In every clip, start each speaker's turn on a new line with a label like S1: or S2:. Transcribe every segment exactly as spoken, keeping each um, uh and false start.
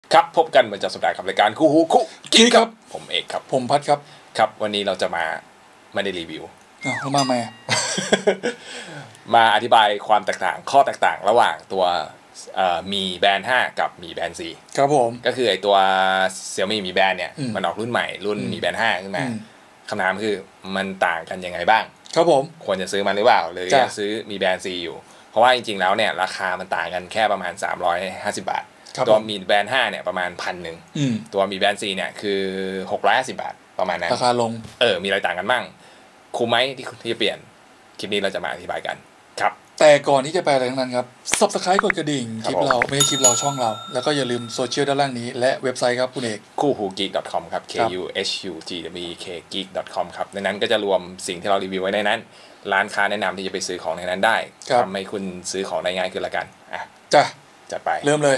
S1: ครับพบกันเหมือนจากสัปดาห์กับรายการคู่หูคู่กิ๊กครับผมเอกครับ
S2: ผมพัดครับ
S1: ครับวันนี้เราจะมาไม่ได้รีวิว
S2: อ๋อแล้วมาไหม
S1: มาอธิบายความแตกต่างข้อแตกต่างระหว่างตัวมีแบนด์ห้ากับมีแบนด์สี่
S2: ครับผม
S1: ก็คือไอตัว Xiaomi Mi Band เนี่ยมันออกรุ่นใหม่รุ่นมีแบนด์ห้าขึ้นมาคำถามคือมันต่างกันยังไงบ้าง
S2: ครับผม
S1: ควรจะซื้อมันหรือเปล่าหรือจะซื้อมีแบนด์สี่อยู่เพราะว่าจริงๆแล้วเนี่ยราคามันต่างกันแค่ประมาณสามร้อยห้าสิบบาทตัวมีแบรนด์ห้าเนี่ยประมาณพันหนึ่งตัวมีแบรนด์สี่เนี่ยคือหกร้อยห้าสิบบาทประมาณนั้น
S2: ราคาลง
S1: เออมีอะไรต่างกันบ้างคุ้มไหมที่ที่จะเปลี่ยนคลิปนี้เราจะมาอธิบายกันครับ
S2: แต่ก่อนที่จะไปอะไรทั้งนั้นครับ Subscribe กดกระดิ่งคลิปเราไม่ใช่คลิปเราช่องเราแล้วก็อย่าลืมโซเชียลด้านล่างนี้และเว็บไซต์ครับคุณเอก
S1: คู่หู geek ดอท คอม ครับ k u h u g w k geek ดอท คอม ครับในนั้นก็จะรวมสิ่งที่เรารีวิวไว้ในนั้นร้านค้าแนะนำที่จะไปซื้อของในนั้นได้ทำให้คุณซื้อของได้ง่ายขึ้นละกันอ่ะ
S2: จ้ะ
S1: จัดไป
S2: เริ่มเลย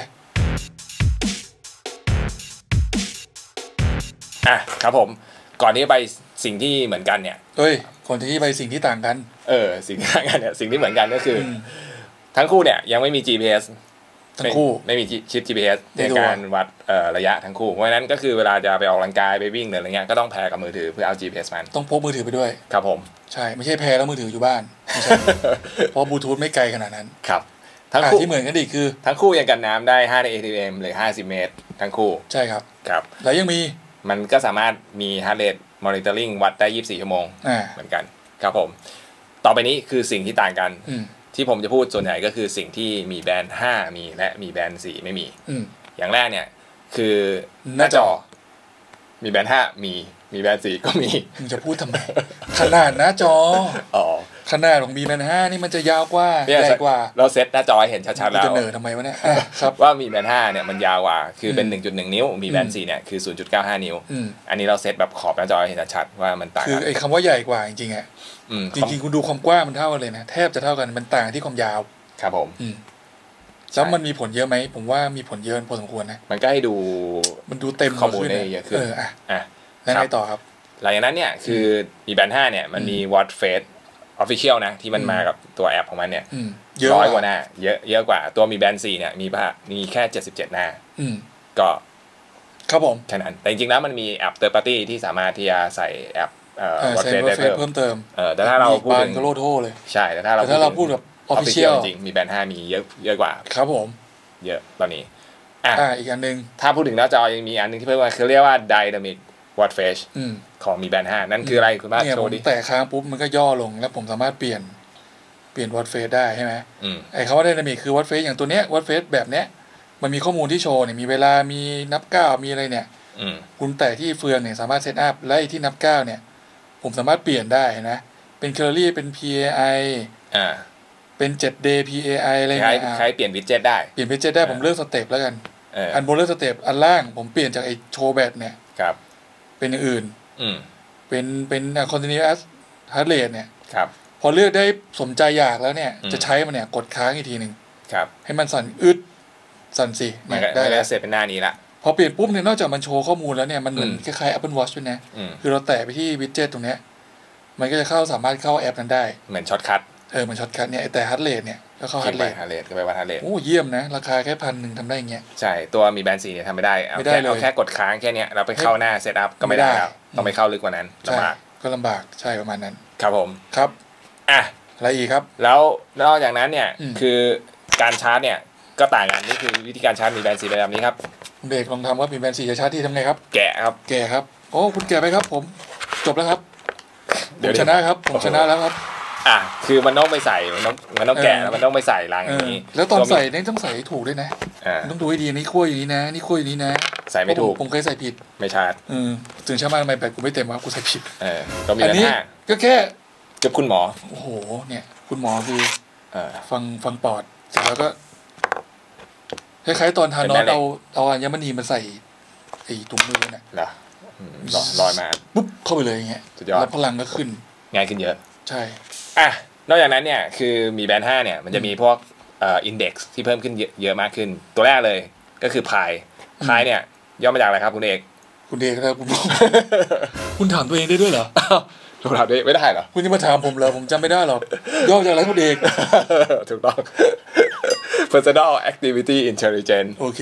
S1: อ่ะครับผมก่อนที่จะไปสิ่งที่เหมือนกันเนี่ย
S2: เฮ้ยก่อนที่ไปสิ่งที่ต่างกัน
S1: เออสิ่งที่ต่างกันเนี่ยสิ่งที่เหมือนกันก็คือทั้งคู่เนี่ยยังไม่มี จี พี เอส
S2: ทั้งคู่
S1: ไม่มีชิป จี พี เอส ในการวัดเอ่อระยะทั้งคู่เพราะฉะนั้นก็คือเวลาจะไปออกกำลังกายไปวิ่งหรืออะไรเงี้ยก็ต้องแพร์กับมือถือเพื่อเอา จี พี เอส มัน
S2: ต้องพกมือถือไปด้วย
S1: ครับผม
S2: ใช่ไม่ใช่แพร์แล้วมือถืออยู่บ้านไม่ใช่เพราะบลูทูธไม่ไกลขนาดนั้น
S1: ครับ
S2: ทั้งคู่ที่เหมือนกันอีกคือ
S1: ทั้งคู่ยังกันน้ำได้ห้า เอ ที เอ็ม หรือห้าสิบเมตรทั้งคู่
S2: ใช่ครับ
S1: ครับ
S2: แล้วยังมี
S1: มันก็สามารถมี heart rate monitoring วัดได้ยี่สิบสี่ชั่วโมงเหมือนกันครับผมต่อไปนี้คือสิ่งที่ต่างกันที่ผมจะพูดส่วนใหญ่ก็คือสิ่งที่มีแบนด์ห้ามีและมีแบนด์สี่ไม่มีอย่างแรกเนี่ยคือหน้าจอมีแบนด์ห้ามีมีแบนด์สี่ก็มี
S2: มึงจะพูดทำไมขนาดหน้าจอ
S1: อ๋อ
S2: ขนาดของมีแบนด์ห้านี่มันจะยาวกว่าใหญ่กว่า
S1: เราเซตหน้าจอให้เห็นชัดๆแล้ว
S2: จะเหนื่อยทำไมวะเนี่ยครับ
S1: ว่ามีแบนด์ห้าเนี่ยมันยาวกว่าคือเป็น หนึ่งจุดหนึ่ง นิ้วมีแบนด์สี่เนี่ยคือ ศูนย์จุดเก้าห้า นิ้วอันนี้เราเซตแบบขอบหน้าจอให้เห็นชัดๆว่ามันต่างกัน
S2: คือไอ้คำว่าใหญ่กว่าจริงๆอ่ะจริงๆคุณดูความกว้างมันเท่ากันเลยนะแทบจะเท่ากันมันต่างที่ความยาว
S1: ครับผม
S2: แล้วมันมีผลเยอะไหมผมว่ามีผลเยอะพอสมควรนะ
S1: มันก็ให้ดู
S2: มันดูเต็ม
S1: ข้อมูลได้เยอะขึ้น
S2: เอออ่ะอ่ะแล้วไงต่อครับ
S1: หลังจากนั้นเนี่ยคือมีแบนด์ห้าเนี่ยมันมี Watch Face Official นะที่มันมากับตัวแอปของมันเนี่ยร้อยกว่าหน้าเยอะเยอะกว่าตัวมีแบนด์สี่เนี่ยมีป่ะมีแค่เจ็ดสิบเจ็ดหน้าก็
S2: ครับผม
S1: แค่นั้นแต่จริงๆแล้วมันมีแอป Third Party ที่สามารถที่จะใส่แอปเอ่อ
S2: Watch Face ได้เพิ่มเติม
S1: เออแต่ถ้าเราพูดถึง
S2: โลโทเลย
S1: ใช่แต่ถ้าเรา
S2: ถ้าเราพูดแบบ Official
S1: จริงมีแบนด์ห้ามีเยอะเยอะกว่า
S2: ครับผม
S1: เยอะตอนนี้อ่
S2: ะอีกอันนึง
S1: ถ้าพูดถึงหน้าจอยังมีอันนึงที่เพิ่มมาคือเรียกว่า Dynamic Watch Face ของมีแบนด์ห้านั่นคืออะไรคุณบ้าโชว์ดิ
S2: แต่ค้างปุ๊บมันก็ย่อลงแล้วผมสามารถเปลี่ยนเปลี่ยน Watch Face ได้ใช่ไหมไอ้คำว่า Dynamic คือ Watch Face อย่างตัวเนี้ย Watch Face แบบเนี้ยมันมีข้อมูลที่โชว์เนี่ยมีเวลามีนับก้าวมีอะไรเนี่ยคุณแต่ที่เฟืองเนี่ยสามารถเซตอัพและที่นับก้าวเนี่ยผมสามารถเปลี่ยนได้นะเป็นแคลอรี่เป็น พี เอ ไอ
S1: อ่า
S2: เป็นเจ็ด day พี เอ ไอ อะไรเงี้ย
S1: ใช้เปลี่ยนวิดเจ็ตได้
S2: เปลี่ยนวิดเจ็ตได้ผมเลือกสเต็ปแล้วกันอันบนเลือกสเต็ปอันล่างผมเปลี่ยนจากไอ้โชว์แบตเนี่ย
S1: ครับ
S2: เป็นอย่างอื่น
S1: อืม
S2: เป็นเป็นอ่ะ continuous heart rate เนี่ย
S1: ครับ
S2: พอเลือกได้สมใจอยากแล้วเนี่ยจะใช้มันเนี่ยกดค้างอีกทีนึง
S1: ครับ
S2: ให้มันสั่นอึดสั่นสิ
S1: ได้แล้วเสร็จเป็นหน้านี้ละ
S2: พอเปลี่ยนปุ๊บเนี่ยนอกจากมันโชว์ข้อมูลแล้วเนี่ยมันเหมือนคล้ายๆ Apple Watch ด้วยนะคือเราแตะไปที่วิดเจ็ตตรงเนี้ยมันก็จะเข้าสามารถเข้าแอปนั้นได้
S1: เหมือนช็อตคัท
S2: เออเหมือนช็อตคัทเนี่ยแต่ฮาร์ทเรทเนี่ยก็เข้าฮาร์ทเรท
S1: ฮาร์ทเรทก็ไปวัดฮาร์ทเรท
S2: โอ้เยี่ยมนะราคาแค่พันหนึ่งทำได้อย่างเงี้ย
S1: ใช่ตัวมีแบนด์สี่เนี่ยทำไม่ได้เอาแค่เอาแค่กดค้างแค่เนี้ยเราไปเข้าหน้าเซตอัพก็ไม่ได้แล้วต้องไปเข้าลึกกว่านั้นลำบาก
S2: ก็ลำบากใช่ประมาณนั้น
S1: ครับผม
S2: ครับ
S1: อ่ะ
S2: อะไรอีกครับ
S1: แล้วนอกจากนั้นเนี่ยคือการชาร์จเนี่ยก็ต่างกันนี่คือวิธีการชาร์จมีแบนด์สี่แบบนี้ครับ
S2: คุณเด็กลองทำว่ามีแบนด์สี่จะชาร์จที่ทำไงครับ
S1: แกะครับ
S2: แกะครับโอ้คุณแกะไปครับผมจบแล้วครับผมชนะครับผมชนะแล้วครับ
S1: อ่ะคือมันต้องไปใส่มันต้องมันต้องแกะแล้วมันต้องไปใส่รังอย่างนี้
S2: แล้วตอนใส่เนี่ยต้องใส่ถูกด้วยนะต้องดูให้ดีนี่ขั้วอย่างนี้นะนี่ขั้วอย่างนี้นะ
S1: ใส่ไม่ถูก
S2: ผมเคยใส่ผิด
S1: ไม่ชาร์จ
S2: อืมตื่นเช้ามาทำไมแบตกูไม่เต็มวะกูใส่ผิด
S1: เออก็มีปัญหา
S2: ก็แค่
S1: เจอคุณหมอ
S2: โอ้โหเนี่ยคุณหมอคือฟังฟังปอดเสร็จแล้วก็คล้ายๆตอนทานอสเอาเอาอัญมณีมาใส่ไอ้ถุงมือเนี่ย
S1: เหรอลอยมา
S2: ปุ๊บเข้าไปเลยอย่างเงี้ยแล้วพลังก็ขึ้น
S1: ง่ายขึ้นเยอะ
S2: ใช่
S1: อ่ะนอกจากนั้นเนี่ยคือมีแบนด์ห้าเนี่ยมันจะมีพวกเอ่ออินเด็กซ์ที่เพิ่มขึ้นเยอะมากขึ้นตัวแรกเลยก็คือพายพายเนี่ยย่อมาจากอะไรครับคุณเอก
S2: คุณเอกครับคุณคุณถามตัวเองได้ด้วยเหรอ
S1: ถูกถามด้วยไม่ได้เหรอ
S2: คุณจะมาถามผมเหรอผมจำไม่ได้หรอกย่อจากอะไรคุณเอก
S1: ถูกต้อง personal activity intelligence
S2: โอเค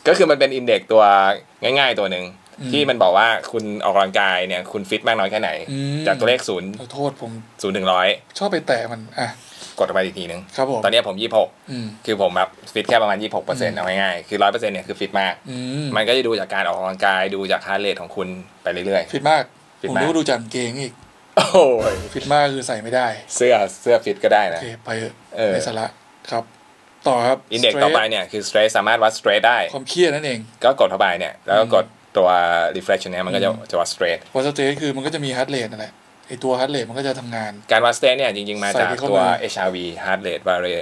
S1: ก็คือมันเป็นอินเด็กซ์ตัวง่ายๆตัวหนึ่งที่มันบอกว่าคุณออกกำลังกายเนี่ยคุณฟิตมากน้อยแค่ไหนจากตัวเลขศูนย์
S2: โทษผม
S1: ศูนย์ถึงร้อย
S2: ชอบไปแตะมันอ่ะ
S1: กดออกไปอีกทีนึง
S2: ครับผม
S1: ตอนนี้ผมยี่สิบหกคือผมแบบฟิตแค่ประมาณยี่สิบหกเปอร์เซ็นต์เอาง่ายๆคือร้อยเปอร์เซ็นต์เนี่ยคือฟิตมากมันก็จะดูจากการออกกำลังกายดูจากฮาร์ทเรทของคุณไปเรื่อย
S2: ๆฟิตมากผมรู้ดูจากเกงอีก
S1: โอ้ย
S2: ฟิตมากคือใส่ไม่ได้
S1: เสื้อเสื้อฟิตก็ได้นะ
S2: โอเคไปเออไม่สาระครับต่อครับ
S1: อินเด็กซ์ต่อไปเนี่ยคือสเตรสสามารถวัดสเตรสได้
S2: ความเครียดนั่นเอง
S1: ก็กดเข้าไปเนี่ยแล้วก็กดตัว refresh เนี่ยมันก็จะจะวัดสเตรส
S2: วัดสเตรสคือมันก็จะมีฮาร์ทเรทนั่นแหละไอตัวฮาร์ทเรทมันก็จะทำงาน
S1: การวัดสเตรสเนี่ยจริงๆมาจากตัว เอช อาร์ วี heart rate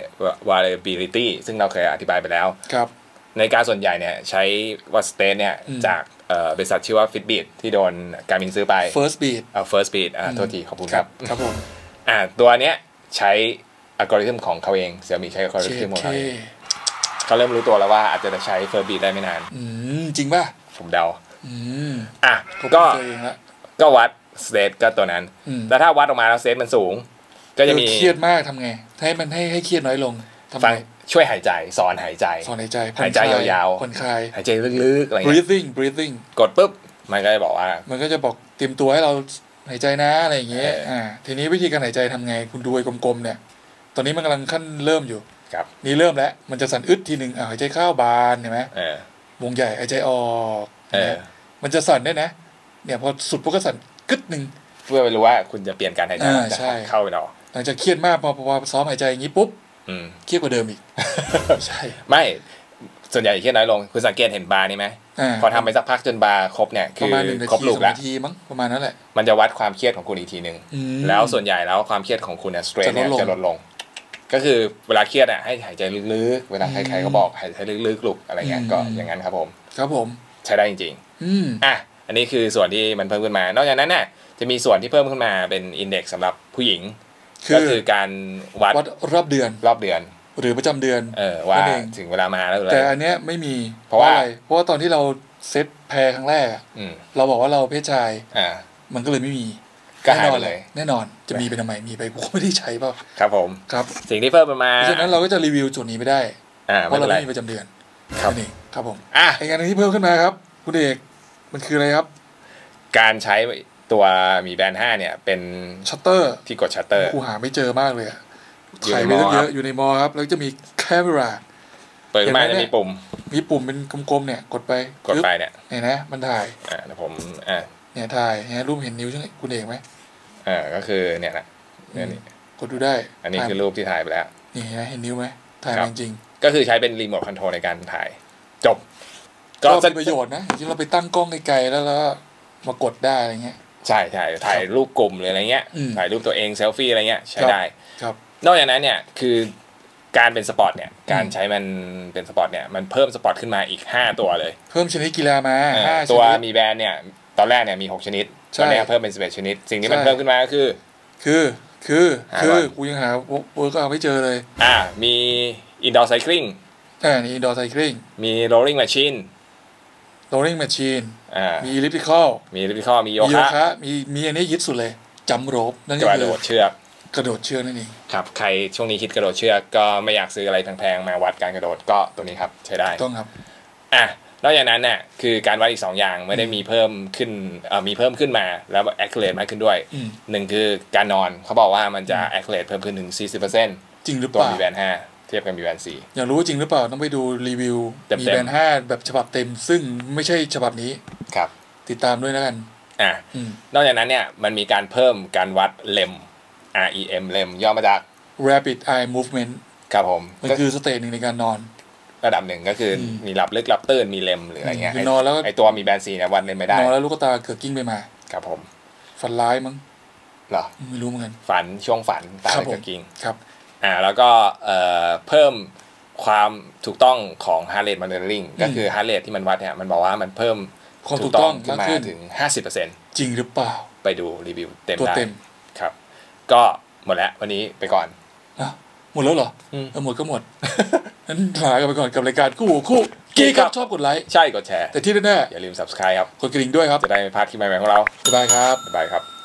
S1: variability ซึ่งเราเคยอธิบายไปแล้ว
S2: ครับ
S1: ในการส่วนใหญ่เนี่ยใช้วัดสเตรสเนี่ยจากบริษัทชื่อว่า Fitbit ที่โดนการมินซื้อไป
S2: First Beat
S1: อ่า First Beat อ่าโทษทีขอบคุณครับ
S2: ครับผม
S1: อ่าตัวเนี้ยใช้อัลกอริทึมของเขาเองเสี่ยมี่ใช้อัลกอริทึมของเขาเองเขาเริ่มรู้ตัวแล้วว่าอาจจะใช้ First Beat ได้ไม่นาน
S2: อืมจริงป่ะ
S1: ผมเดา
S2: อืม
S1: อ่ะก็ก็วัดสเตรสก็ตัวนั้นแต่ถ้าวัดออกมาแล้วสเตรสมันสูงก็จะมี
S2: เครียดมากทำไงให้มันให้ให้เครียดน้อยลง
S1: ฟังช่วยหายใจสอนหายใจ
S2: สอนหายใจ
S1: หายใจยาว
S2: ๆผ่อนคลาย
S1: หายใจลึกๆอะไรเงี้ย
S2: breathing breathing
S1: กดปุ๊บมันก็จะบอกว่า
S2: มันก็จะบอกเตรียมตัวให้เราหายใจนะอะไรอย่างเงี้ยอ่าทีนี้วิธีการหายใจทำไงคุณดูไอ้กลมๆเนี่ยตอนนี้มันกำลังขั้นเริ่มอยู่
S1: ครับ
S2: นี่เริ่มแล้วมันจะสั่นอึดทีหนึ่งอ่าหายใจเข้าบานเห็นไหมวงใหญ่หายใจออกมันจะสั่นได้นะเนี่ยพอสุดพวกก็สั่นกึดหนึ่ง
S1: เพื่อไปรู้ว่าคุณจะเปลี่ยนการหายใจเข้าไปหรอ
S2: หลังจากเครียดมากพอพอซ้อมหายใจอย่างนี้ปุ๊บเครียดกว่าเดิมอีกใช่
S1: ไม่ส่วนใหญ่เครียดน้อยลงคุณสังเกตเห็นบาร์นี่ไหมพอทำไปสักพักจนบาร์ครบเนี่ยคือครบลูกแล้ว
S2: ทีมั้งประมาณนั้นแหละ
S1: มันจะวัดความเครียดของคุณอีกทีนึงแล้วส่วนใหญ่แล้วความเครียดของคุณเนี่ยสเตรสเนี่ยจะลดลงก็คือเวลาเครียดอ่ะให้หายใจลึกๆเวลาใครๆก็บอกหายใจลึกๆลูกอะไรเงี้ยก็อย่างนั้นครับผม
S2: ครับผม
S1: ใช้ได้จริงๆอ่ะอันนี้คือส่วนที่มันเพิ่มขึ้นมานอกจากนั้นเนี่ยจะมีส่วนที่เพิ่มขึ้นมาเป็นอินเด็กซ์สำหรับผู้หญิงก็คือการวัด
S2: รอบเดือน
S1: รอบเดือน
S2: หรือประจำเดือน
S1: เออว่าถึงเวลามาแล้ว
S2: แต่อันเนี้ยไม่มีเพราะอะไรเพราะว่าตอนที่เราเซตแพรครั้งแรกเราบอกว่าเราเพศชายมันก็เลยไม่มี
S1: ก็หายไปเลย
S2: แน่นอนจะมีไปทำไมมีไปกูไม่ได้ใช้เปล่า
S1: ครับผม
S2: ครับ
S1: สิ่งที่เพิ่มมา
S2: เพราะฉะนั้นเราก็จะรีวิวจุดนี้ไม่ได้เพราะเราไม่มีประจำเดือนครับนี่ครับผมอ่ะอีกอันนึงที่เพิ่มขึ้นมาครับคุณเอกมันคืออะไรครับ
S1: การใช้ตัวมีแบนด์ห้าเนี่ยเป็น
S2: ชัตเตอร์
S1: ที่กดชัตเตอร์
S2: กูหาไม่เจอมากเลยถ่ายไปเยอะอยู่ในมอครับแล้วจะมีแคมรา
S1: เปิดมาจะมีปุ่ม
S2: มีปุ่มเป็นกลมๆเนี่ยกดไป
S1: กดไปเนี่ย
S2: เห็นนะมันถ่าย
S1: อ่าแล้วผมอ่า
S2: เนี่ยถ่ายเนี่ยรูปเห็นนิ้วใช่ไหมคุณเอกไหม
S1: อ่าก็คือเนี่ยแหละเนี่ยนี่
S2: กดดูได้
S1: อันนี้คือรูปที่ถ่ายไปแล้ว
S2: นี่เห็นไหมเห็นนิ้วไหมถ่ายจริง
S1: ก็คือใช้เป็นรีโมทคอนโทรลในการถ่ายจบ
S2: ก็เป็นประโยชน์นะจริงเราไปตั้งกล้องไกลๆแล้วแล้วมากดได้อะไรเงี้ย
S1: ใช่ใช่ถ่ายรูปกลุ่มหรืออะไรเงี้ยถ่ายรูปตัวเองเซลฟี่อะไรเงี้ยใช้ได้
S2: ครับ
S1: นอกจากนั้นเนี่ยคือการเป็นสปอร์ตเนี่ยการใช้มันเป็นสปอร์ตเนี่ยมันเพิ่มสปอร์ตขึ้นมาอีกห้าตัวเลย
S2: เพิ่มชนิดกีฬามาห้า
S1: ตัวมีแบรนด์เนี่ยตอนแรกเนี่ยมีหกชนิดตอนนี้เพิ่มเป็นสิบเอ็ดชนิดสิ่งที่มันเพิ่มขึ้นมาก็คือ
S2: คือคือคือกูยังหาเวิร์กเอาไม่เจอเลย
S1: อ่ามีอินดอร์ไซคลิง
S2: อ่ามีอินดอร์ไซคลิง
S1: มีโรลลิ่งแมชชีน
S2: โรลลิ่งแมชชีน
S1: อ่า
S2: มีอิลิปติคอล
S1: มีอิลิปติคอลมีโย
S2: คะมีมีอันนี้ยึดสุดเลยจัมโรปนั่นก็คื
S1: อกระโดดเชือก
S2: กระโดดเชือกนั่นเอง
S1: ครับใครช่วงนี้คิดกระโดดเชือกก็ไม่อยากซื้ออะไรแพงๆมาวัดการกระโดดก็ตัวนี้ครับใช้ได้
S2: ต้องครับ
S1: อ่ะนอกจากนั้นเนี่ยคือการวัดอีกสองอย่างไม่ได้มีเพิ่มขึ้นเอ่อมีเพิ่มขึ้นมาแล้ว accurate มากขึ้นด้วยหนึ่งคือการนอนเขาบอกว่ามันจะ accurate เพิ่มขึ้นถึง สี่สิบเปอร์เซ็นต์
S2: จริงหรือเปล่า
S1: ตัวมีแบนด์ห้าเทียบกับมีแบนด์สี่
S2: อยากรู้จริงหรือเปล่าต้องไปดูรีวิวมีแบนด์ห้าแบบฉบับเต็มซึ่งไม่ใช่ฉบับนี้
S1: ครับ
S2: ติดตามด้วยนะกัน
S1: อ่ะนอกจากนั้นเนี่ยมันมีการเพิ่มการวัดเลม อาร์ อี เอ็ม เลมย่อมาจาก
S2: Rapid Eye Movement
S1: ครับผม
S2: มันคือสเตจหนึ่งในการนอน
S1: ระดับหนึ่งก็คือมีหลับลึกหลับตื่นมีเลมหรืออะไรเงี้ยนอนแล้วไอตัวมีแบนซีเนี่ยวัดเลมไม่ได้
S2: นอนแล้วลูกตาเกิดกิ้งไปมา
S1: ครับผม
S2: ฝันร้ายมั้ง
S1: เหรอ
S2: ไม่รู้เหมือนกัน
S1: ฝันช่วงฝันตาเกิดกิ้ง
S2: ครับ
S1: อ่าแล้วก็เอ่อเพิ่มความถูกต้องของ heart rate monitoring ก็คือ heart rate ที่มันวัดเนี่ยมันบอกว่ามันเพิ่ม
S2: ความถูกต้อง
S1: ขึ้นมาถึง ห้าสิบเปอร์เซ็นต์
S2: จริงหรือเปล่า
S1: ไปดูรีวิวเต็มได้ครับก็หมดแล้ววันนี้ไปก่อน
S2: อ่ะหมดแล้วเหรอเออหมดก็หมดงั้นลากันไปก่อนกับรายการคู่คู่กี้ครับชอบกดไลค์
S1: ใช่กดแชร์
S2: แต่ที่แน่
S1: ๆอย่าลืม subscribe ครับ
S2: กดกระดิ่งด้วยครับ
S1: จะได้ไม่พลาดคลิปใหม่ๆของเรา
S2: บ๊ายบายครับ
S1: บ๊ายบายครับ